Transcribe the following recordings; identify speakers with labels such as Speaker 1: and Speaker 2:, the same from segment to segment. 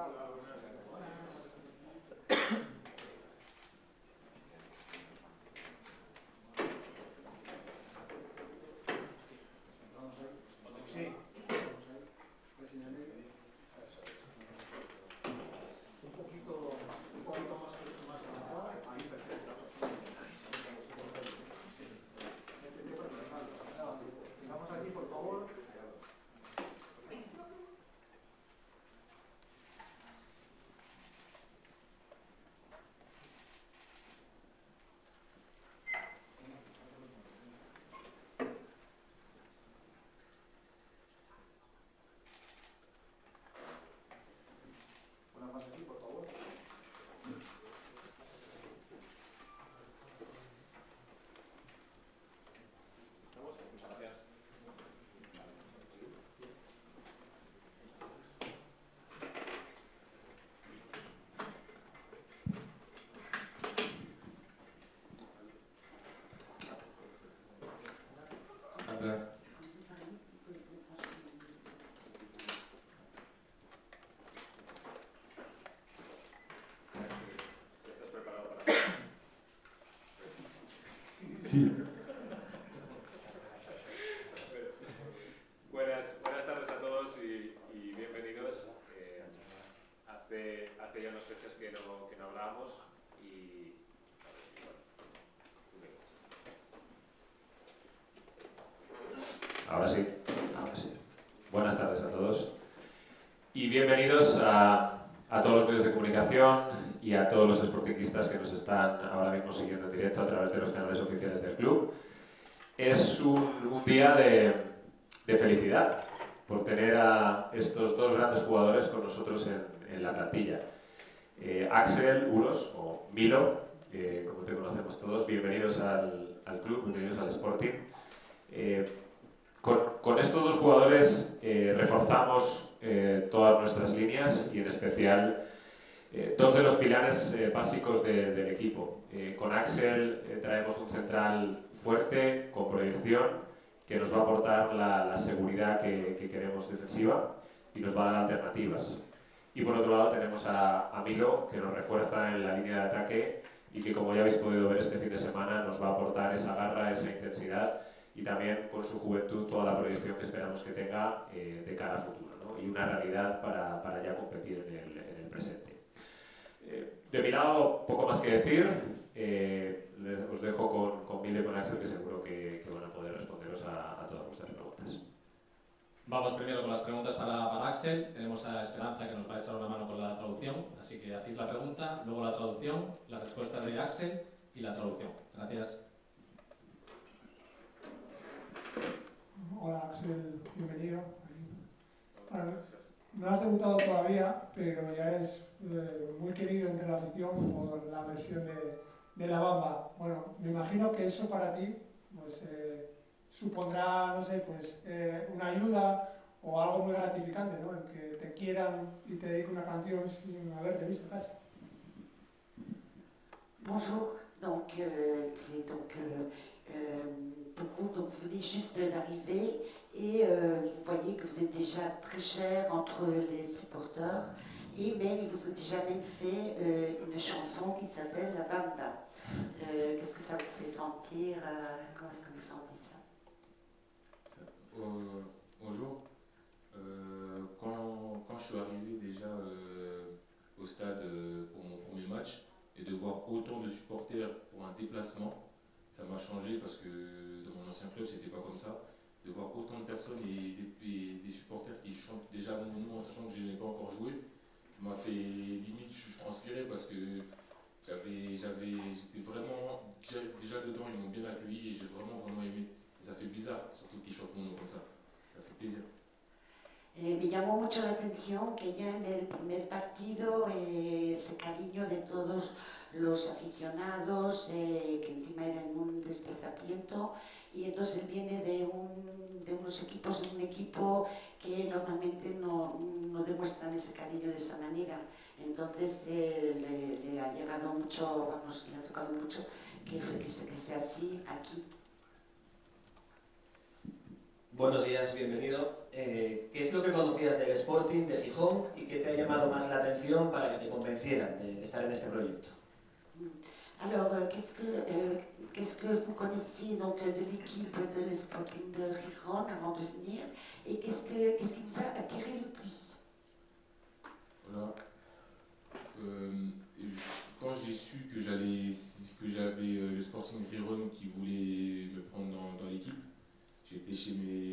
Speaker 1: Sí.
Speaker 2: Buenas tardes a todos y bienvenidos. Hace ya unas fechas que no hablábamos y ahora sí. Buenas tardes a todos y bienvenidos a todos los medios de comunicación y a todos los sportinguistas que nos están ahora mismo siguiendo en directo a través de los canales oficiales del club. Es un día de felicidad por tener a estos dos grandes jugadores con nosotros en la plantilla. Axel, Uros o Milo, como te conocemos todos, bienvenidos al club, bienvenidos al Sporting. Con estos dos jugadores reforzamos todas nuestras líneas y en especial dos de los pilares básicos del equipo. Con Axel traemos un central fuerte, con proyección, que nos va a aportar la seguridad que queremos defensiva y nos va a dar alternativas. Y por otro lado tenemos a Milo, que nos refuerza en la línea de ataque y que, como ya habéis podido ver este fin de semana, nos va a aportar esa garra, esa intensidad y también con su juventud toda la proyección que esperamos que tenga de cara a futuro, ¿no? Y una realidad para ya competir en el presente. De mi lado, poco más que decir. Os dejo con Milo y con Axel, que seguro que van a poder responderos a todas vuestras preguntas.
Speaker 3: Vamos primero con las preguntas para Axel. Tenemos a Esperanza, que nos va a echar una mano con la traducción. Así que hacéis la pregunta, luego la traducción, la respuesta de Axel y la traducción. Gracias.
Speaker 4: Hola Axel, bienvenido. Bueno, no has debutado todavía, pero ya eres muy querido entre la afición por la versión de La Bamba. Bueno, me imagino que eso para ti pues, supondrá, no sé, pues, una ayuda o algo muy gratificante, ¿no? En que te quieran y te dediquen una canción sin haberte visto casi.
Speaker 5: Bonjour, donc pour vous, donc vous venez juste d'arriver et vous voyez que vous êtes déjà très cher entre les supporters et même ils vous ont déjà même fait une chanson qui s'appelle La Bamba. Qu'est-ce que ça vous fait sentir? Comment est-ce que vous sentez ça?
Speaker 6: Bonjour. Quand je suis arrivé déjà au stade pour mon premier match et de voir autant de supporters pour un déplacement, ça m'a changé parce que dans mon ancien club c'était pas comme ça. De voir autant de personnes et des supporters qui chantent déjà mon nom en sachant que je n'ai pas encore joué, ça m'a fait limite, je transpirais parce que j'étais vraiment déjà dedans, ils m'ont bien accueilli et j'ai vraiment aimé. Et ça fait bizarre, surtout qu'ils chantent mon nom comme ça fait plaisir.
Speaker 5: Me llamó mucho la atención que ya en el primer partido ese cariño de todos los aficionados, que encima era en un desplazamiento, y entonces él viene de unos equipos, de un equipo que normalmente no demuestran ese cariño de esa manera. Entonces le ha llegado mucho, vamos, le ha tocado mucho que sea así aquí.
Speaker 1: Buenos días, bienvenido. ¿Qué es lo que conocías del Sporting de Gijón y qué te ha llamado más la atención para que te convencieran de estar en este proyecto?
Speaker 5: Alors, qu'est-ce que vous connaissiez donc de l'équipe de l'Sporting de Gijón avant de venir et qu'est-ce qui vous a attiré le plus?
Speaker 6: Voilà. Quand j'ai su que j'avais le Sporting Gijón qui voulait me prendre dans l'équipe, j'étais chez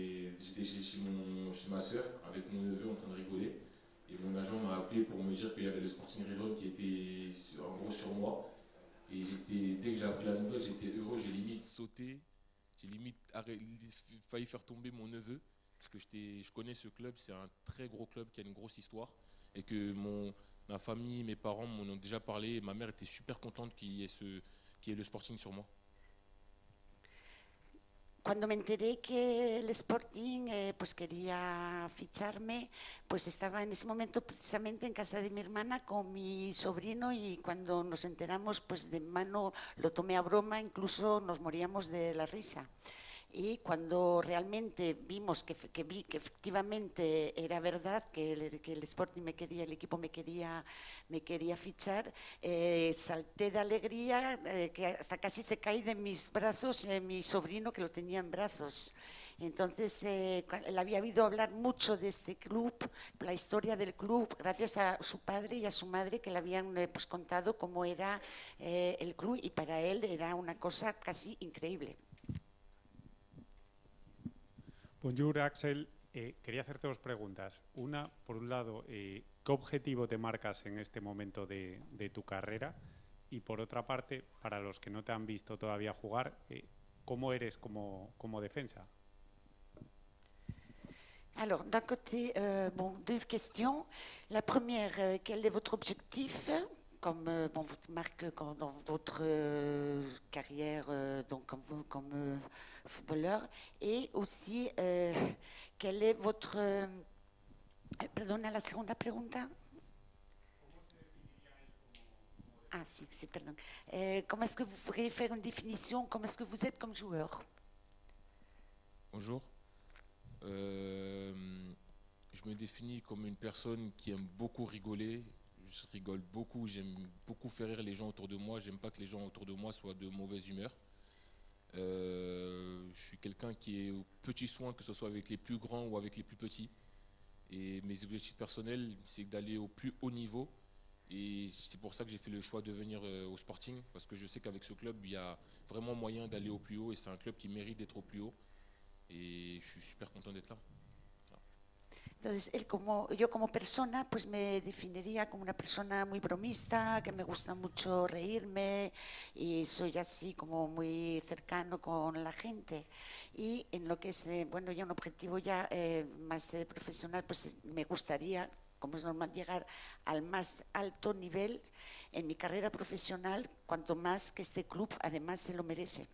Speaker 6: ma soeur avec mon neveu en train de rigoler et mon agent m'a appelé pour me dire qu'il y avait le Sporting Gijón qui était en gros sur moi. Et dès que j'ai appris la nouvelle, j'étais heureux, j'ai limite sauté, j'ai limite failli faire tomber mon neveu, parce que je connais ce club, c'est un très gros club qui a une grosse histoire, et que ma famille, mes parents m'en ont déjà parlé, et ma mère était super contente qu'il y ait le Sporting sur moi.
Speaker 5: Cuando me enteré que el Sporting pues quería ficharme, pues estaba en ese momento precisamente en casa de mi hermana con mi sobrino y cuando nos enteramos pues de mano lo tomé a broma, incluso nos moríamos de la risa. Y cuando realmente vimos que efectivamente era verdad, que el Sporting me quería, el equipo me quería fichar, salté de alegría, que hasta casi se cae de mis brazos mi sobrino que lo tenía en brazos. Entonces, le había oído hablar mucho de este club, la historia del club, gracias a su padre y a su madre que le habían pues, contado cómo era el club y para él era una cosa casi increíble.
Speaker 7: Bonjour Axel, quería hacerte dos preguntas. Una, por un lado, ¿qué objetivo te marcas en este momento de tu carrera? Y por otra parte, para los que no te han visto todavía jugar, ¿cómo eres como defensa?
Speaker 5: Alors, d'un côté, deux questions. La première, quel est votre objectif comme votre marque dans votre carrière donc comme footballeur, et aussi quel est votre perdona la segunda pregunta. Ah si, pardon. Comment est-ce que vous pourriez faire une définition, comment est-ce que vous êtes comme joueur?
Speaker 6: Bonjour. Je me définis comme une personne qui aime beaucoup rigoler. Je rigole beaucoup, j'aime beaucoup faire rire les gens autour de moi. J'aime pas que les gens autour de moi soient de mauvaise humeur. Je suis quelqu'un qui est aux petits soins, que ce soit avec les plus grands ou avec les plus petits. Et mes objectifs personnels, c'est d'aller au plus haut niveau. Et c'est pour ça que j'ai fait le choix de venir au Sporting, parce que je sais qu'avec ce club, il y a vraiment moyen d'aller au plus haut. Et c'est un club qui mérite d'être au plus haut. Et je suis super content d'être là.
Speaker 5: Entonces, yo como persona, pues me definiría como una persona muy bromista, que me gusta mucho reírme y soy así como muy cercano con la gente. Y en lo que es, bueno, ya un objetivo ya más profesional, pues me gustaría, como es normal, llegar al más alto nivel en mi carrera profesional, cuanto más que este club además se lo merece.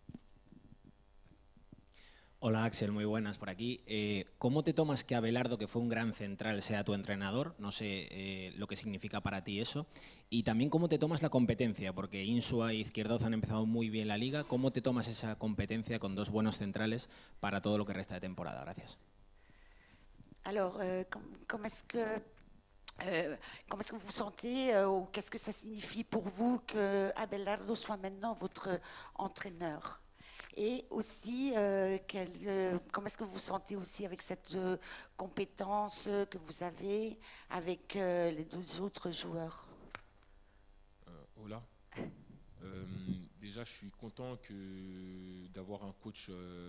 Speaker 8: Hola Axel, muy buenas por aquí. ¿Cómo te tomas que Abelardo, que fue un gran central, sea tu entrenador? No sé lo que significa para ti eso. Y también cómo te tomas la competencia, porque Insua y Izquierdoz han empezado muy bien la liga. ¿Cómo te tomas esa competencia con dos buenos centrales para todo lo que resta de temporada? Gracias.
Speaker 5: Alors, comment est-ce que vous vous sentez ou qu'est-ce que ça signifie pour vous que Abelardo soit maintenant votre entraîneur? Et aussi, comment est-ce que vous vous sentez aussi avec cette compétence que vous avez avec les deux autres joueurs?
Speaker 6: Hola. Déjà, je suis content d'avoir un coach,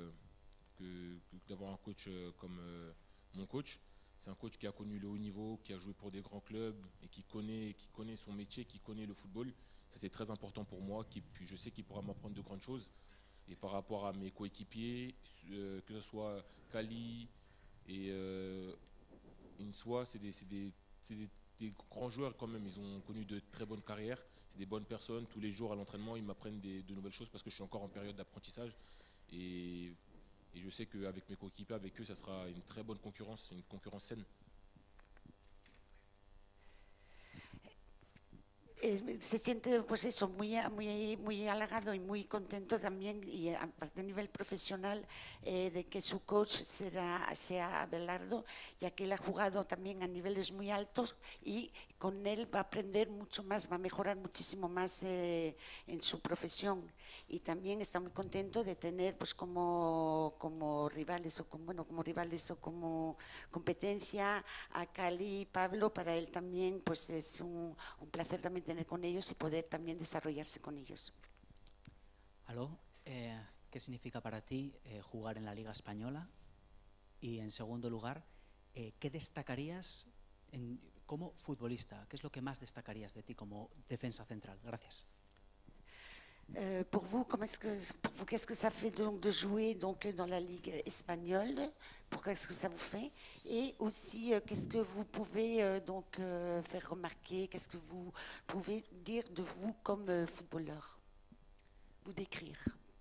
Speaker 6: comme mon coach. C'est un coach qui a connu le haut niveau, qui a joué pour des grands clubs et qui connaît son métier, qui connaît le football. Ça, c'est très important pour moi. Puis je sais qu'il pourra m'apprendre de grandes choses. Et par rapport à mes coéquipiers, que ce soit Kali et Insua, c'est des grands joueurs quand même. Ils ont connu de très bonnes carrières. C'est des bonnes personnes. Tous les jours à l'entraînement, ils m'apprennent de nouvelles choses parce que je suis encore en période d'apprentissage. Et je sais qu'avec mes coéquipiers, avec eux, ça sera une très bonne concurrence, une concurrence saine.
Speaker 5: se siente pues eso, muy halagado y muy contento también, y aparte a nivel profesional, de que su coach sea Abelardo, ya que él ha jugado también a niveles muy altos y con él va a aprender mucho más, va a mejorar muchísimo más en su profesión, y también está muy contento de tener pues como rivales o como competencia a Cali y Pablo. Para él también pues es un placer también tener con ellos y poder también desarrollarse con ellos.
Speaker 9: Aló, ¿qué significa para ti jugar en la Liga Española? Y en segundo lugar, ¿qué destacarías como futbolista? ¿Qué es lo que más destacarías de ti como defensa central? Gracias.
Speaker 5: Pour vous, qu'est-ce que ça fait donc de jouer donc dans la Ligue espagnole? Qu'est-ce que ça vous fait? Et aussi, qu'est-ce que vous pouvez donc faire remarquer? Qu'est-ce que vous pouvez dire de vous comme footballeur? Vous décrire?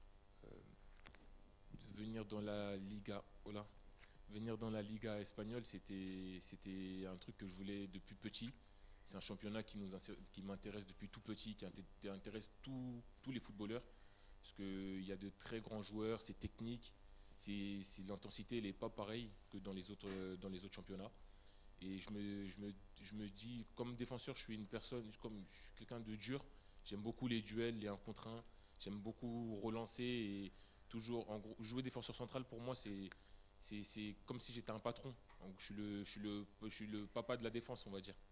Speaker 6: Venir dans la Liga, venir dans la Liga espagnole, c'était un truc que je voulais depuis petit. C'est un championnat qui m'intéresse depuis tout petit, qui intéresse tous les footballeurs, parce qu'il y a de très grands joueurs, c'est technique, l'intensité n'est pas pareille que dans les autres championnats. Et je me dis, comme défenseur, je suis quelqu'un de dur, j'aime beaucoup les duels, les 1 contre 1, j'aime beaucoup relancer, et toujours, en gros, jouer défenseur central pour moi, c'est comme si j'étais un patron. Donc, je suis le papa de la défense, on va dire.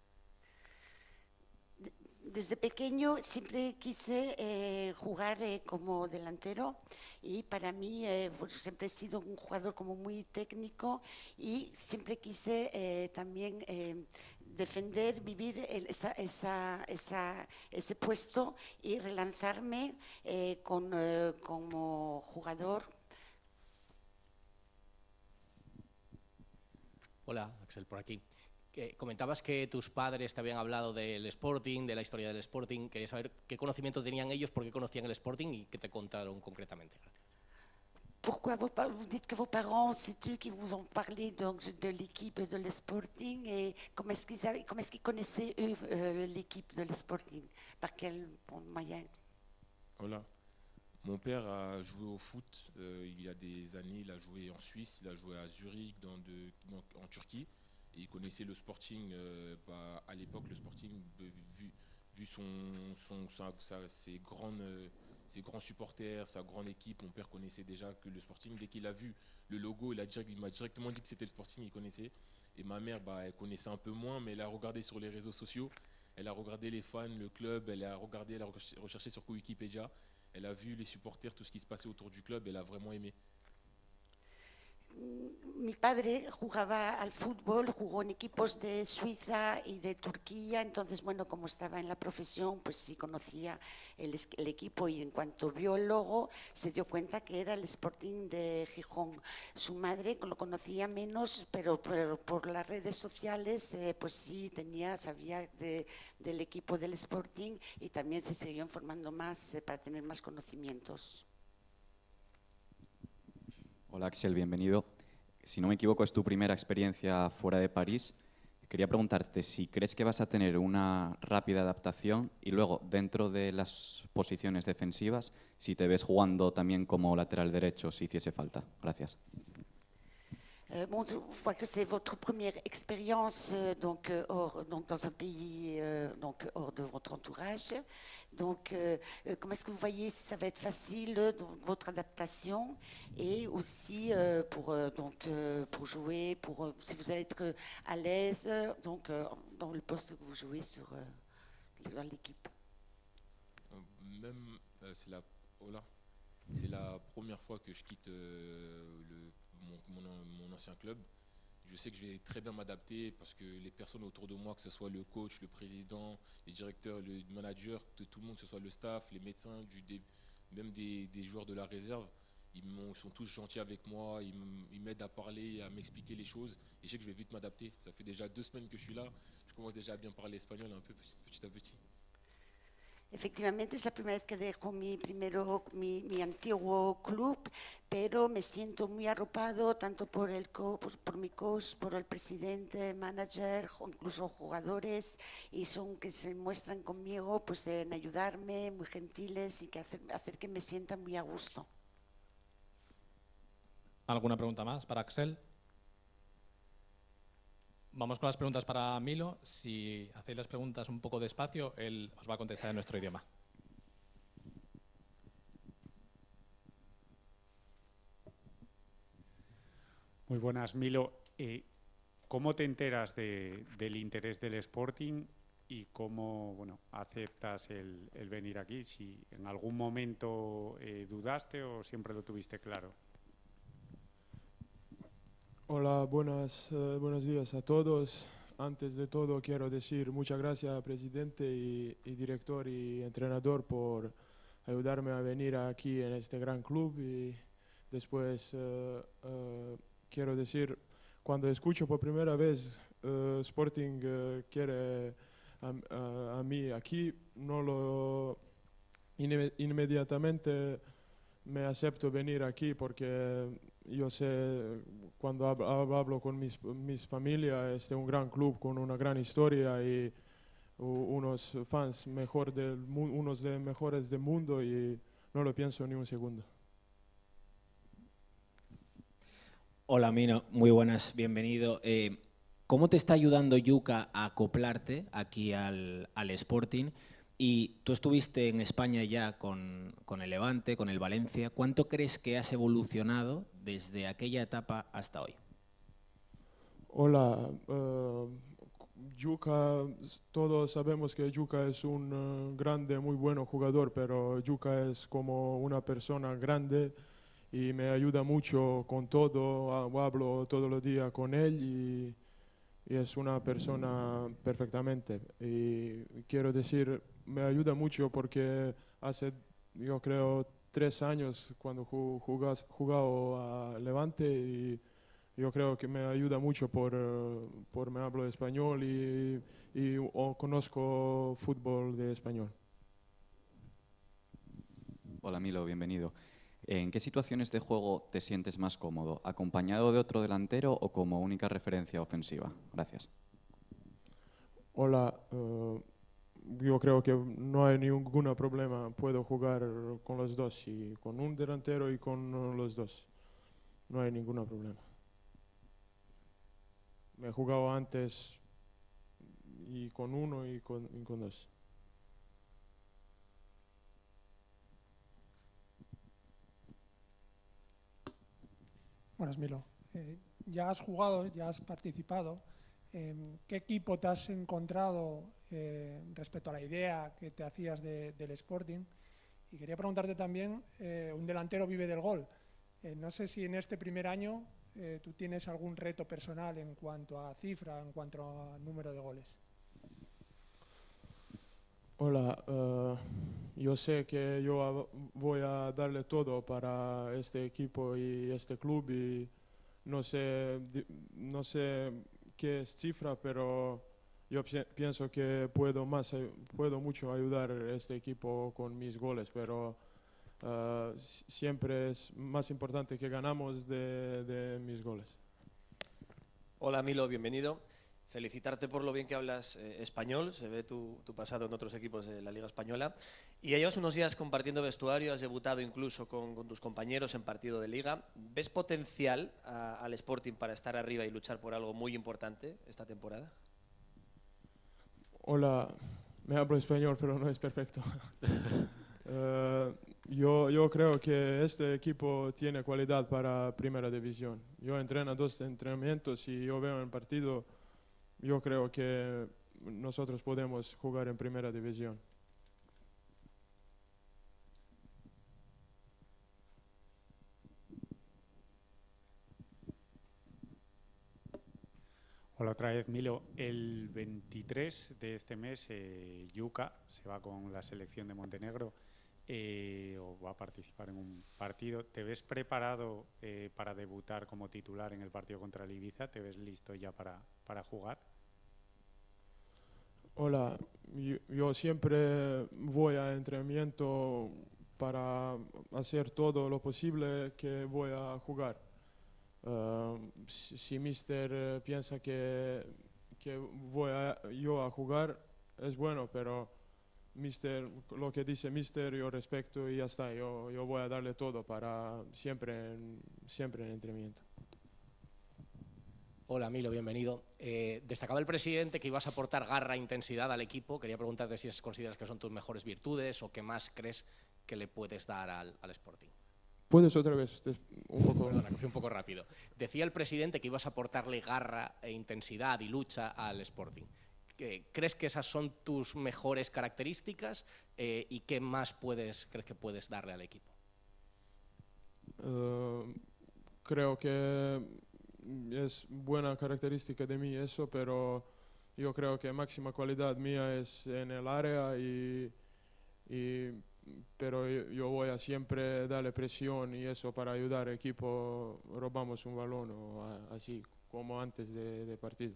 Speaker 5: Desde pequeño siempre quise jugar como delantero, y para mí pues siempre he sido un jugador como muy técnico, y siempre quise también defender, vivir ese puesto y relanzarme como jugador.
Speaker 10: Hola, Axel, por aquí. Comentabas que tus padres te habían hablado del Sporting, de la historia del Sporting. Quería saber qué conocimiento tenían ellos, por qué conocían el Sporting y qué te contaron concretamente.
Speaker 5: Pourquoi vous dites que vos parents, c'est eux qui vous ont parlé donc de l'équipe de l'Sporting, et comment est-ce qu'ils connaissaient eux l'équipe de l'Sporting? Par quel moyen?
Speaker 6: Voilà. Mon père a joué au foot il y a des années. Il a joué en Suisse, il a joué à Zurich, en Turquie. Et il connaissait le Sporting, à l'époque, le Sporting, vu ses grands supporters, sa grande équipe. Mon père connaissait déjà que le Sporting. Dès qu'il a vu le logo, il m'a directement dit que c'était le Sporting, il connaissait. Et ma mère, elle connaissait un peu moins, mais elle a regardé sur les réseaux sociaux, elle a regardé les fans, le club, elle a recherché sur Wikipédia, elle a vu les supporters, tout ce qui se passait autour du club, elle a vraiment aimé.
Speaker 5: Mi padre jugaba al fútbol, jugó en equipos de Suiza y de Turquía, entonces, bueno, como estaba en la profesión, pues sí conocía el equipo, y en cuanto vio el logo se dio cuenta que era el Sporting de Gijón. Su madre lo conocía menos, pero por las redes sociales, pues sí sabía del equipo del Sporting, y también se siguió informando más para tener más conocimientos.
Speaker 11: Hola Axel, bienvenido. Si no me equivoco, es tu primera experiencia fuera de París. Quería preguntarte si crees que vas a tener una rápida adaptación, y luego, dentro de las posiciones defensivas, si te ves jugando también como lateral derecho, si hiciese falta. Gracias.
Speaker 5: Bon, je vois que c'est votre première expérience donc dans un pays donc hors de votre entourage. Donc, comment est-ce que vous voyez si ça va être facile votre adaptation, et aussi pour jouer, si vous allez être à l'aise donc dans le poste que vous jouez dans l'équipe.
Speaker 6: Même c'est la première fois que je quitte mon ancien club. Je sais que je vais très bien m'adapter, parce que les personnes autour de moi, que ce soit le coach, le président, les directeurs, le manager, tout le monde, que ce soit le staff, les médecins, même des joueurs de la réserve, ils sont tous gentils avec moi, ils m'aident à parler, à m'expliquer les choses, et je sais que je vais vite m'adapter. Ça fait déjà 2 semaines que je suis là, je commence déjà à bien parler espagnol un peu petit à petit.
Speaker 5: Efectivamente, es la primera vez que dejo mi antiguo club, pero me siento muy arropado tanto por mi coach, por el presidente, manager, incluso jugadores, y son que se muestran conmigo pues en ayudarme, muy gentiles y que hacer que me sienta muy a gusto.
Speaker 3: ¿Alguna pregunta más para Axel? Vamos con las preguntas para Milo. Si hacéis las preguntas un poco despacio, él os va a contestar en nuestro idioma.
Speaker 7: Muy buenas, Milo. ¿Cómo te enteras del interés del Sporting y cómo aceptas el venir aquí? Si en algún momento dudaste o siempre lo tuviste claro.
Speaker 12: Hola, buenos días a todos. Antes de todo quiero decir muchas gracias, presidente y director y entrenador, por ayudarme a venir aquí en este gran club. Y después quiero decir, cuando escucho por primera vez Sporting quiere a mí aquí, inmediatamente me acepto venir aquí, porque yo sé, cuando hablo con mis familias, es un gran club con una gran historia y unos fans unos de mejores del mundo, y no lo pienso ni un segundo.
Speaker 8: Hola, Mino, muy buenas, bienvenido. ¿Cómo te está ayudando Yuka a acoplarte aquí al Sporting? Y tú estuviste en España ya con el Levante, con el Valencia. ¿Cuánto crees que has evolucionado desde aquella etapa hasta hoy?
Speaker 12: Hola, Yuka, todos sabemos que Yuka es un grande, muy bueno jugador, pero Yuka es como una persona grande y me ayuda mucho con todo. Hablo todos los días con él y es una persona perfectamente. Y quiero decir, me ayuda mucho porque hace, yo creo, 3 años cuando jugado a Levante, y yo creo que me ayuda mucho por me hablo español y conozco fútbol de español.
Speaker 11: Hola Milo, bienvenido. ¿En qué situaciones de juego te sientes más cómodo? ¿Acompañado de otro delantero o como única referencia ofensiva? Gracias.
Speaker 12: Hola, yo creo que no hay ningún problema. Puedo jugar con los dos, y con un delantero y con los dos. No hay ningún problema. Me he jugado antes y con uno y con dos.
Speaker 4: Buenas, Milo. Ya has jugado, ya has participado. ¿Qué equipo te has encontrado respecto a la idea que te hacías del Sporting? Y quería preguntarte también, un delantero vive del gol. No sé si en este primer año tú tienes algún reto personal en cuanto a cifra, en cuanto a número de goles.
Speaker 12: Hola, yo sé que yo voy a darle todo para este equipo y este club, y no sé qué es cifra, pero yo pienso que puedo mucho ayudar a este equipo con mis goles, pero siempre es más importante que ganamos de mis goles.
Speaker 13: Hola Milo, bienvenido. Felicitarte por lo bien que hablas español, se ve tu pasado en otros equipos de la Liga Española. Y ya llevas unos días compartiendo vestuario, has debutado incluso con tus compañeros en partido de Liga. ¿Ves potencial al Sporting para estar arriba y luchar por algo muy importante esta temporada?
Speaker 12: Hola, me hablo español, pero no es perfecto. Yo creo que este equipo tiene cualidad para Primera División. Yo entreno 2 entrenamientos y yo veo en partido. Yo creo que nosotros podemos jugar en Primera División.
Speaker 7: Hola otra vez, Milo. El 23 de este mes, Yuka se va con la selección de Montenegro o va a participar en un partido. ¿Te ves preparado para debutar como titular en el partido contra el Ibiza? ¿Te ves listo ya para jugar?
Speaker 12: Hola, yo siempre voy a entrenamiento para hacer todo lo posible que voy a jugar. Si Mister piensa que voy yo a jugar, es bueno, pero Mister, lo que dice Mister yo respeto y ya está. Yo voy a darle todo para siempre en entrenamiento.
Speaker 10: Hola Milo, bienvenido. Destacaba el presidente que ibas a aportar garra e intensidad al equipo. Quería preguntarte si consideras que son tus mejores virtudes o qué más crees que le puedes dar al Sporting.
Speaker 12: ¿Puedes otra vez? Un poco.
Speaker 10: Perdona, que fui un poco rápido. Decía el presidente que ibas a aportarle garra e intensidad y lucha al Sporting. ¿Crees que esas son tus mejores características y qué más crees que puedes darle al equipo?
Speaker 12: Creo que es buena característica de mí eso, pero yo creo que máxima cualidad mía es en el área pero yo voy a siempre darle presión y eso para ayudar al equipo, robamos un balón o así como antes de partido.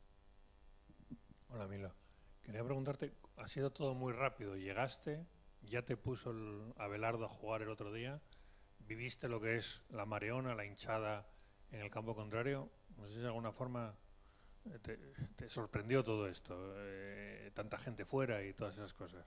Speaker 14: Hola Milo, quería preguntarte, ha sido todo muy rápido, llegaste, ya te puso Abelardo a jugar el otro día, viviste lo que es la mareona, la hinchada en el campo contrario, no sé si de alguna forma te sorprendió todo esto, tanta gente fuera y todas esas cosas.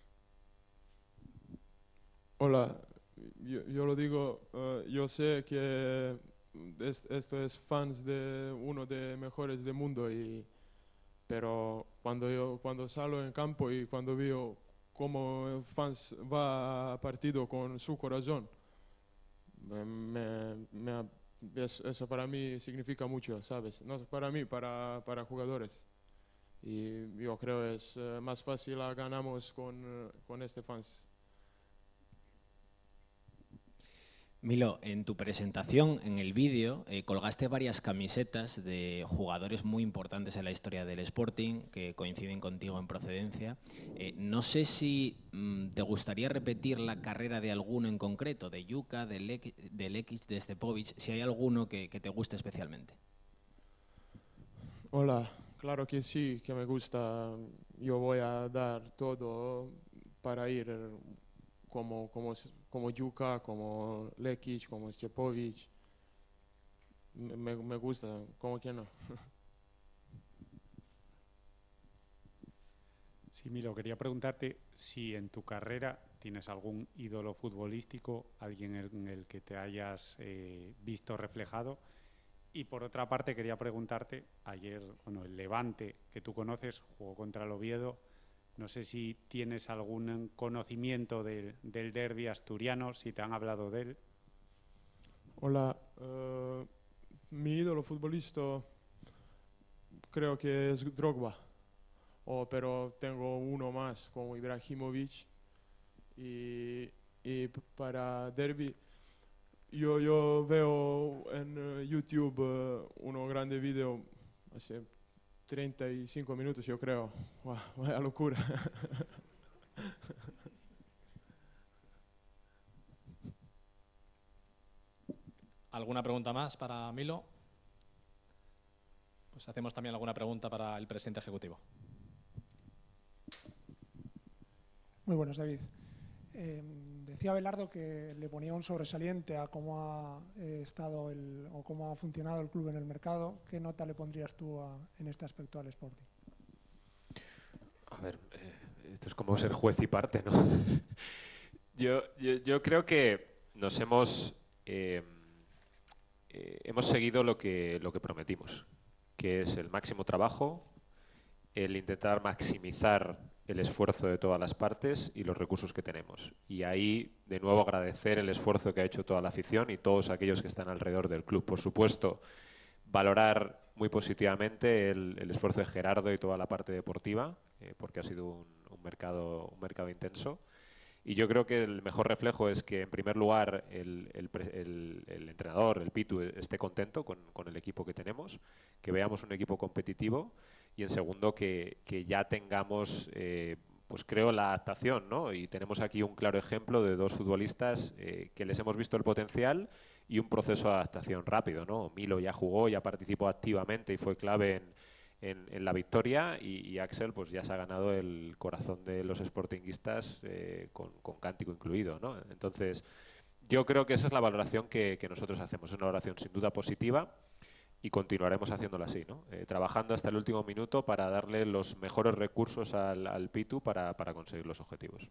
Speaker 12: Hola, yo lo digo, yo sé que esto es fans de uno de mejores del mundo, pero cuando salgo en campo y cuando veo cómo fans va a partido con su corazón, eso para mí significa mucho, ¿sabes? No para mí, para jugadores. Y yo creo que es más fácil ganamos con este fans.
Speaker 8: Milo, en tu presentación, en el vídeo, colgaste varias camisetas de jugadores muy importantes en la historia del Sporting, que coinciden contigo en procedencia. No sé si te gustaría repetir la carrera de alguno en concreto, de Yuka, de Lekic, de Stepovic, si hay alguno que te guste especialmente.
Speaker 12: Hola, claro que sí, que me gusta. Yo voy a dar todo para ir como Yuka, como Lekic, como Stepovic. Me gusta, ¿cómo que no?
Speaker 7: Sí, Milo, quería preguntarte si en tu carrera tienes algún ídolo futbolístico, alguien en el que te hayas visto reflejado. Y por otra parte quería preguntarte, ayer, el Levante, que tú conoces, jugó contra el Oviedo. No sé si tienes algún conocimiento del derbi asturiano, si te han hablado de él.
Speaker 12: Hola, mi ídolo futbolista creo que es Drogba, pero tengo uno más como Ibrahimovic y para derbi yo veo en YouTube uno grande video hace 35 minutos, yo creo. Wow, vaya locura.
Speaker 3: ¿Alguna pregunta más para Milo? Pues hacemos también alguna pregunta para el presidente ejecutivo.
Speaker 4: Muy buenas, David. Decía Abelardo que le ponía un sobresaliente a cómo ha estado o cómo ha funcionado el club en el mercado. ¿Qué nota le pondrías tú en este aspecto al Sporting?
Speaker 2: A ver, esto es como ser juez y parte, ¿no? Yo creo que nos hemos seguido lo que prometimos, que es el máximo trabajo, el intentar maximizar el esfuerzo de todas las partes y los recursos que tenemos. Y ahí, de nuevo, agradecer el esfuerzo que ha hecho toda la afición y todos aquellos que están alrededor del club. Por supuesto, valorar muy positivamente el esfuerzo de Gerardo y toda la parte deportiva, porque ha sido un mercado intenso. Y yo creo que el mejor reflejo es que, en primer lugar, el entrenador, el Pitu, esté contento con el equipo que tenemos, que veamos un equipo competitivo, y en segundo, que ya tengamos, pues creo, la adaptación, ¿no? Y tenemos aquí un claro ejemplo de dos futbolistas que les hemos visto el potencial y un proceso de adaptación rápido, ¿no? Milo ya jugó, ya participó activamente y fue clave en la victoria y Axel pues ya se ha ganado el corazón de los sportinguistas con cántico incluido, ¿no? Entonces, yo creo que esa es la valoración que nosotros hacemos. Es una valoración sin duda positiva y continuaremos haciéndola así, ¿no? Trabajando hasta el último minuto para darle los mejores recursos al Pitu para conseguir los objetivos.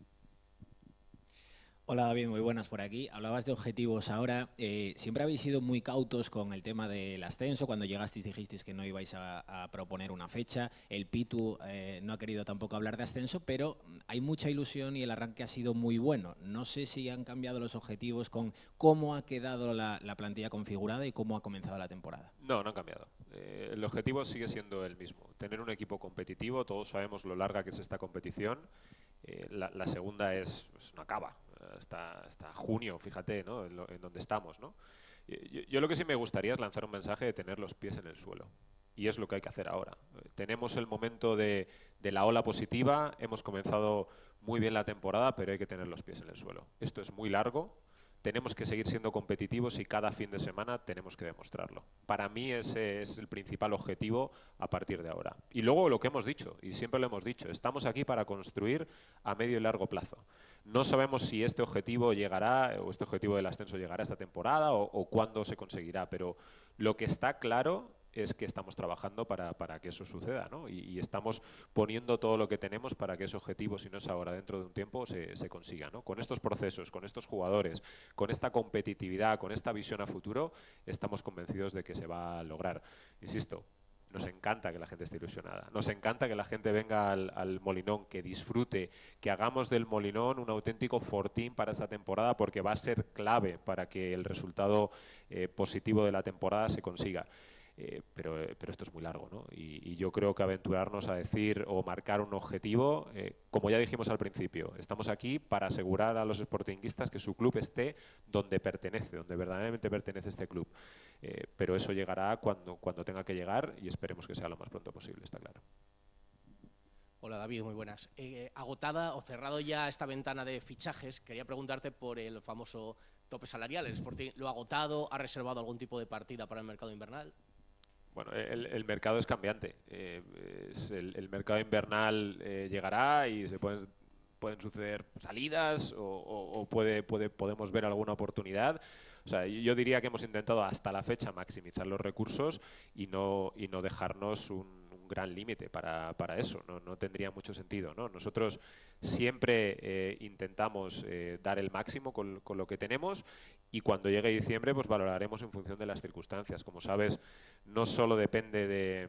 Speaker 8: Hola David, muy buenas por aquí. Hablabas de objetivos ahora. Siempre habéis sido muy cautos con el tema del ascenso. Cuando llegasteis dijisteis que no ibais a proponer una fecha. El Pitu no ha querido tampoco hablar de ascenso, pero hay mucha ilusión y el arranque ha sido muy bueno. No sé si han cambiado los objetivos con cómo ha quedado la plantilla configurada y cómo ha comenzado la temporada.
Speaker 2: No, no han cambiado. El objetivo sigue siendo el mismo. Tener un equipo competitivo. Todos sabemos lo larga que es esta competición. La segunda no acaba. Hasta junio, fíjate, ¿no? en donde estamos, ¿no? Yo lo que sí me gustaría es lanzar un mensaje de tener los pies en el suelo. Y es lo que hay que hacer ahora. Tenemos el momento de la ola positiva, hemos comenzado muy bien la temporada, pero hay que tener los pies en el suelo. Esto es muy largo, tenemos que seguir siendo competitivos y cada fin de semana tenemos que demostrarlo. Para mí ese es el principal objetivo a partir de ahora. Y luego lo que hemos dicho, y siempre lo hemos dicho, estamos aquí para construir a medio y largo plazo. No sabemos si este objetivo llegará, o este objetivo del ascenso llegará esta temporada o cuándo se conseguirá, pero lo que está claro es que estamos trabajando para que eso suceda, ¿no? Y estamos poniendo todo lo que tenemos para que ese objetivo, si no es ahora, dentro de un tiempo, se consiga, ¿no? Con estos procesos, con estos jugadores, con esta competitividad, con esta visión a futuro, estamos convencidos de que se va a lograr. Insisto, nos encanta que la gente esté ilusionada, nos encanta que la gente venga al Molinón, que disfrute, que hagamos del Molinón un auténtico fortín para esta temporada, porque va a ser clave para que el resultado positivo de la temporada se consiga. Pero esto es muy largo, ¿no? Y yo creo que aventurarnos a decir o marcar un objetivo, como ya dijimos al principio, estamos aquí para asegurar a los sportinguistas que su club esté donde pertenece, donde verdaderamente pertenece este club. Pero eso llegará cuando tenga que llegar y esperemos que sea lo más pronto posible, está claro.
Speaker 10: Hola David, muy buenas. Agotada o cerrado ya esta ventana de fichajes, quería preguntarte por el famoso tope salarial. ¿El Sporting lo ha agotado? ¿Ha reservado algún tipo de partida para el mercado invernal?
Speaker 2: Bueno, el mercado es cambiante. El mercado invernal llegará y se pueden suceder salidas o podemos ver alguna oportunidad. O sea, yo diría que hemos intentado hasta la fecha maximizar los recursos y no dejarnos un gran límite para eso. No tendría mucho sentido, ¿no? Nosotros siempre intentamos dar el máximo con lo que tenemos y cuando llegue diciembre pues valoraremos en función de las circunstancias. Como sabes, no solo depende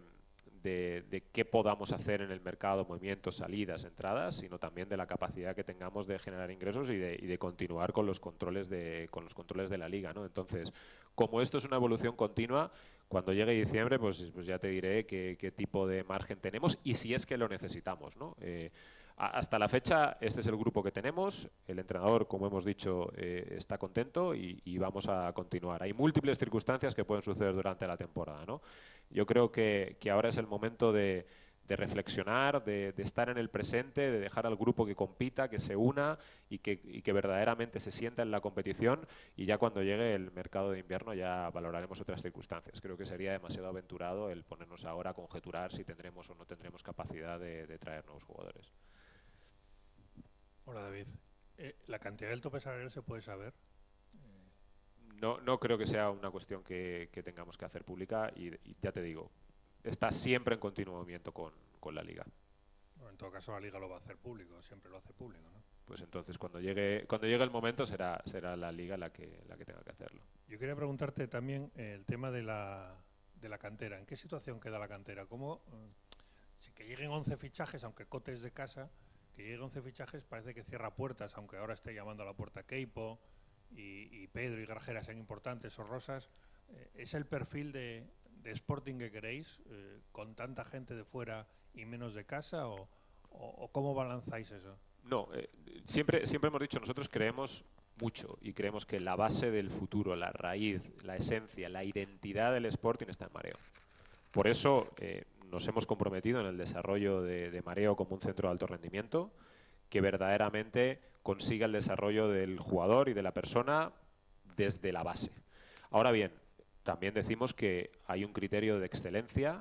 Speaker 2: de qué podamos hacer en el mercado, movimientos, salidas, entradas, sino también de la capacidad que tengamos de generar ingresos y de continuar con los controles de la liga, ¿no? Entonces, como esto es una evolución continua, cuando llegue diciembre pues ya te diré qué tipo de margen tenemos y si es que lo necesitamos, ¿no? Hasta la fecha este es el grupo que tenemos, el entrenador, como hemos dicho, está contento y vamos a continuar. Hay múltiples circunstancias que pueden suceder durante la temporada, ¿no? Yo creo que ahora es el momento de reflexionar, de estar en el presente, de dejar al grupo que compita, que se una y que verdaderamente se sienta en la competición y ya cuando llegue el mercado de invierno ya valoraremos otras circunstancias. Creo que sería demasiado aventurado el ponernos ahora a conjeturar si tendremos o no tendremos capacidad de traer nuevos jugadores.
Speaker 14: Hola David, ¿la cantidad del tope salarial se puede saber?
Speaker 2: No creo que sea una cuestión que tengamos que hacer pública y ya te digo, está siempre en continuo movimiento con la Liga.
Speaker 14: Bueno, en todo caso la Liga lo va a hacer público, siempre lo hace público, ¿no?
Speaker 2: Pues entonces cuando llegue el momento será la Liga la que tenga que hacerlo.
Speaker 14: Yo quería preguntarte también el tema de la cantera. ¿En qué situación queda la cantera? ¿Cómo, que lleguen 11 fichajes, aunque Cote es de casa, que lleguen 11 fichajes parece que cierra puertas, aunque ahora esté llamando a la puerta Keipo y Pedro y Grajera sean importantes o Rosas? ¿Es el perfil de Sporting que queréis, con tanta gente de fuera y menos de casa, o cómo balanzáis eso?
Speaker 2: No, siempre hemos dicho, nosotros creemos mucho y creemos que la base del futuro, la raíz, la esencia, la identidad del Sporting está en Mareo. Por eso nos hemos comprometido en el desarrollo de Mareo como un centro de alto rendimiento que verdaderamente consiga el desarrollo del jugador y de la persona desde la base. Ahora bien, también decimos que hay un criterio de excelencia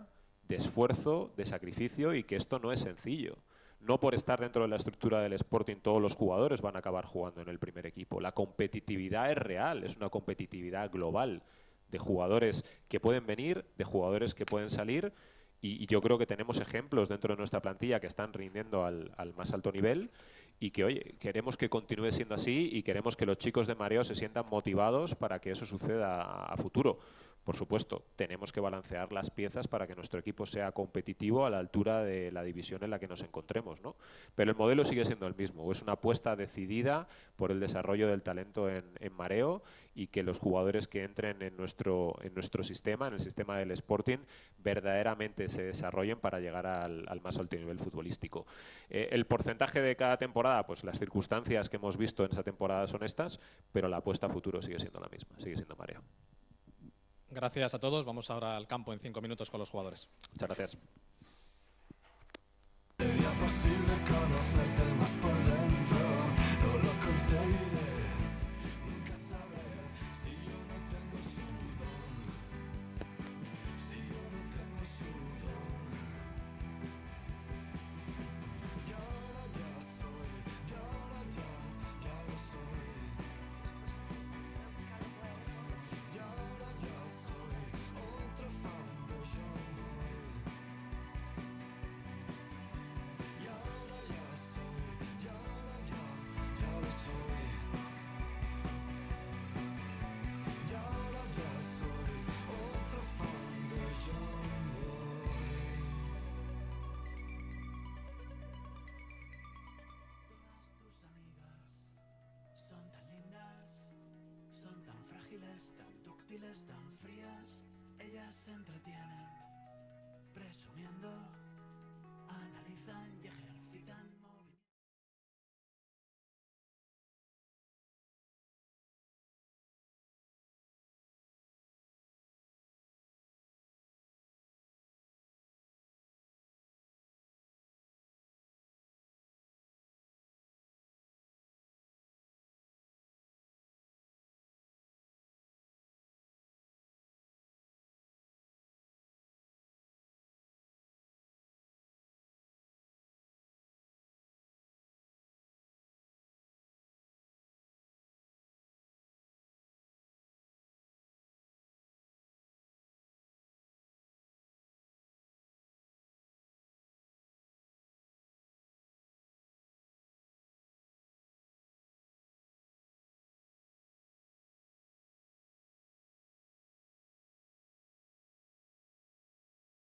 Speaker 2: esfuerzo, de sacrificio, y que esto no es sencillo. No por estar dentro de la estructura del Sporting todos los jugadores van a acabar jugando en el primer equipo. La competitividad es real, es una competitividad global de jugadores que pueden venir, de jugadores que pueden salir, y yo creo que tenemos ejemplos dentro de nuestra plantilla que están rindiendo al más alto nivel, y que, oye, queremos que continúe siendo así y queremos que los chicos de Mareo se sientan motivados para que eso suceda a futuro. Por supuesto, tenemos que balancear las piezas para que nuestro equipo sea competitivo a la altura de la división en la que nos encontremos, ¿no? Pero el modelo sigue siendo el mismo, es una apuesta decidida por el desarrollo del talento en Mareo, y que los jugadores que entren en nuestro sistema, en el sistema del Sporting, verdaderamente se desarrollen para llegar al más alto nivel futbolístico. El porcentaje de cada temporada, pues las circunstancias que hemos visto en esa temporada son estas, pero la apuesta a futuro sigue siendo la misma, sigue siendo Mareo.
Speaker 3: Gracias a todos. Vamos ahora al campo en 5 minutos con los jugadores.
Speaker 2: Muchas gracias.
Speaker 15: Sería posible conocerte más por dentro, no lo conseguiré, nunca sabré si yo no tengo su don, si yo no tengo su don. Y ahora ya soy, y ahora ya lo soy. Y ahora ya soy otro fan de John Boy. Y ahora ya soy, y ahora ya lo soy. Y ahora ya soy otro fan de John Boy. Todas tus amigas son tan lindas, son tan frágiles, tan dúctiles, tan frías. Ellas se entretienen presumiendo, analizan y